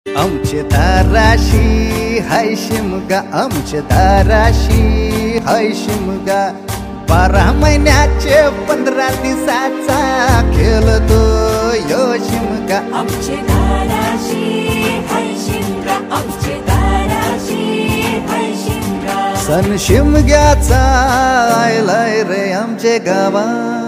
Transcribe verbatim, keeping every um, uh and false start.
आमचे दाराशी हाय शिमगा, आमचे दाराशी हाय शिमगा, बारा महिन्याचे पंधरा दिवसाचा खेळतो यो शिमगा. आमचे दाराशी हाय शिमगा, आमचे दाराशी हाय शिमगा. सण शिमग्याचा आयलाय रे आमचे गावा.